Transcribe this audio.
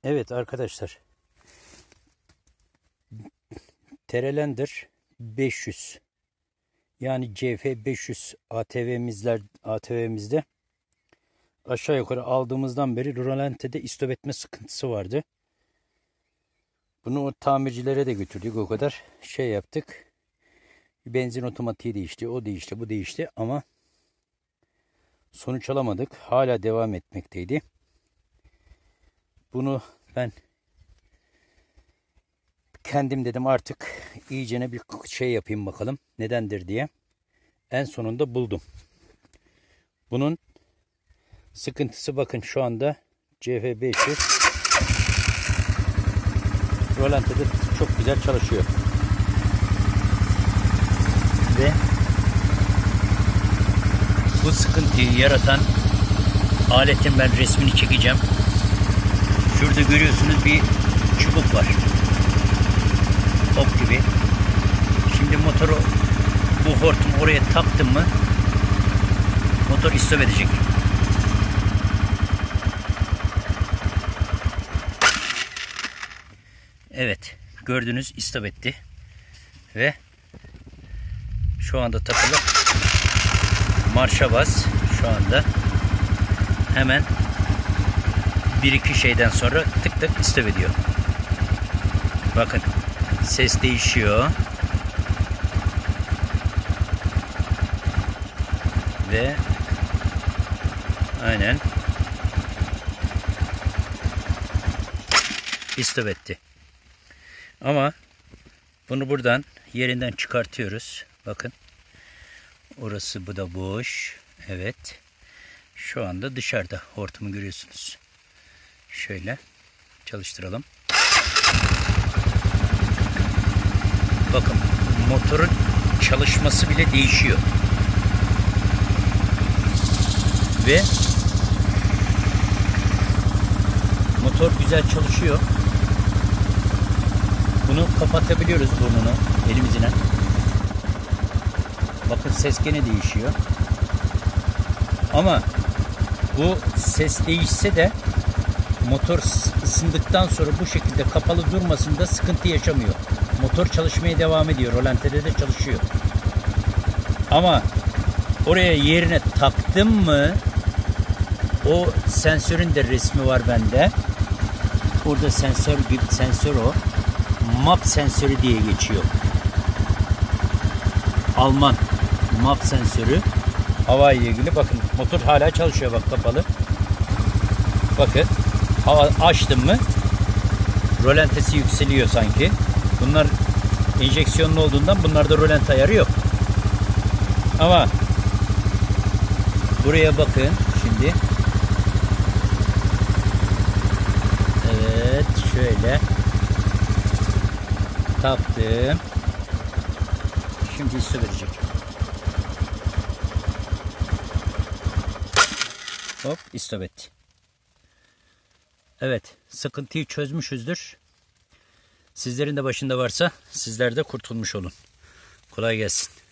Evet arkadaşlar. Terelander 500 yani CF 500 ATV'mizde aşağı yukarı aldığımızdan beri rölantide istop etme sıkıntısı vardı. Bunu o tamircilere de götürdük, o kadar şey yaptık. Benzin otomatiği değişti, o değişti, bu değişti ama sonuç alamadık. Hala devam etmekteydi. Bunu ben kendim dedim artık iyicene bir şey yapayım bakalım nedendir diye. En sonunda buldum. Bunun sıkıntısı bakın şu anda CF500 rölantide çok güzel çalışıyor. Ve bu sıkıntıyı yaratan aletin ben resmini çekeceğim. Şurada görüyorsunuz bir çubuk var. Top gibi. Şimdi motoru bu hortum oraya taktım mı motor istop edecek. Evet, gördünüz istop etti. Ve şu anda takılı. Marşa bas şu anda. Hemen bir iki şeyden sonra tık tık istop ediyor. Bakın ses değişiyor. Ve aynen istop etti. Ama bunu buradan yerinden çıkartıyoruz. Bakın. Orası bu da boş. Evet. Şu anda dışarıda. Hortumu görüyorsunuz. Şöyle çalıştıralım. Bakın motorun çalışması bile değişiyor. Ve motor güzel çalışıyor. Bunu kapatabiliyoruz burnunu elimizle. Bakın ses gene değişiyor. Ama bu ses değişse de motor ısındıktan sonra bu şekilde kapalı durmasında sıkıntı yaşamıyor. Motor çalışmaya devam ediyor. Rölantide de çalışıyor. Ama oraya yerine taktım mı o sensörün de resmi var bende. Orada sensör o. MAP sensörü diye geçiyor. Alman MAP sensörü. Hava ile ilgili. Bakın motor hala çalışıyor, bak kapalı. Bakın hava açtım mı rölantesi yükseliyor sanki. Bunlar enjeksiyonlu olduğundan bunlarda rölanti ayarı yok. Ama buraya bakın şimdi. Evet şöyle taktım. Şimdi istop verecek. Hop istop etti. Evet, sıkıntıyı çözmüşüzdür. Sizlerin de başında varsa sizler de kurtulmuş olun. Kolay gelsin.